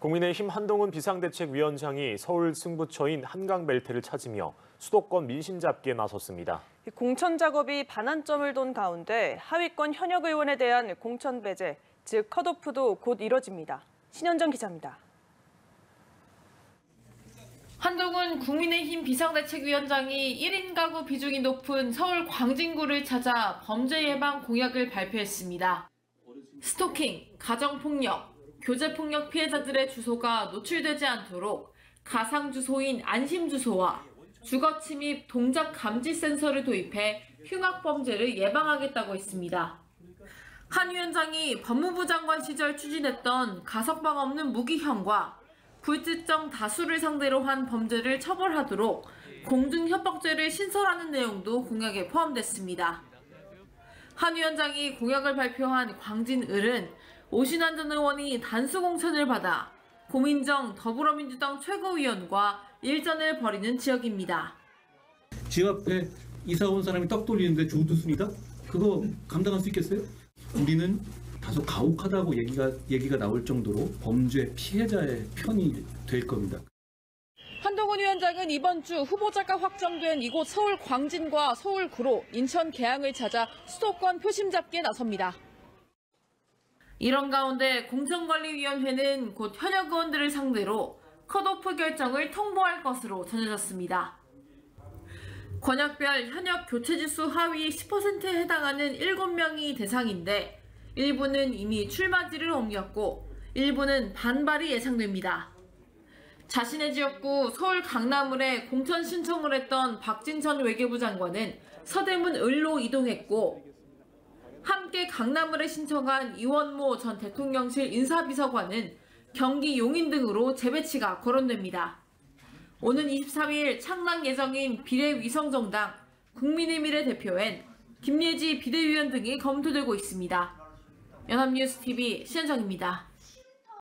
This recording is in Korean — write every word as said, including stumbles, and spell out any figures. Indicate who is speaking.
Speaker 1: 국민의힘 한동훈 비상대책위원장이 서울 승부처인 한강벨트를 찾으며 수도권 민심 잡기에 나섰습니다.
Speaker 2: 공천 작업이 반환점을 돈 가운데 하위권 현역 의원에 대한 공천 배제, 즉 컷오프도 곧 이뤄집니다. 신현정 기자입니다.
Speaker 3: 한동훈 국민의힘 비상대책위원장이 일 인 가구 비중이 높은 서울 광진구를 찾아 범죄 예방 공약을 발표했습니다. 스토킹, 가정폭력, 교제폭력 피해자들의 주소가 노출되지 않도록 가상주소인 안심주소와 주거침입 동작 감지 센서를 도입해 흉악범죄를 예방하겠다고 했습니다. 한 위원장이 법무부 장관 시절 추진했던 가석방 없는 무기형과 불특정 다수를 상대로 한 범죄를 처벌하도록 공중협박죄를 신설하는 내용도 공약에 포함됐습니다. 한 위원장이 공약을 발표한 광진을은 오신환 전 의원이 단수 공천을 받아 고민정 더불어민주당 최고위원과 일전을 벌이는 지역입니다.
Speaker 4: 집 앞에 이사 온 사람이 떡 돌리는데 조두순이다? 그거 감당할 수 있겠어요? 우리는 다소 가혹하다고 얘기가, 얘기가 나올 정도로 범죄 피해자의 편이 될 겁니다.
Speaker 2: 한동훈 위원장은 이번 주 후보자가 확정된 이곳 서울 광진과 서울구로 인천 계양을 찾아 수도권 표심 잡기에 나섭니다.
Speaker 3: 이런 가운데 공천관리위원회는 곧 현역 의원들을 상대로 컷오프 결정을 통보할 것으로 전해졌습니다. 권역별 현역 교체지수 하위 십 퍼센트에 해당하는 일곱 명이 대상인데 일부는 이미 출마지를 옮겼고 일부는 반발이 예상됩니다. 자신의 지역구 서울 강남을에 공천 신청을 했던 박진 전 외교부 장관은 서대문 을로 이동했고 함께 강남을에 신청한 이원모 전 대통령실 인사비서관은 경기 용인 등으로 재배치가 거론됩니다. 오는 이십삼 일 창당 예정인 비례위성정당 국민의미래 대표엔 김예지 비대위원 등이 검토되고 있습니다. 연합뉴스티비 신현정입니다.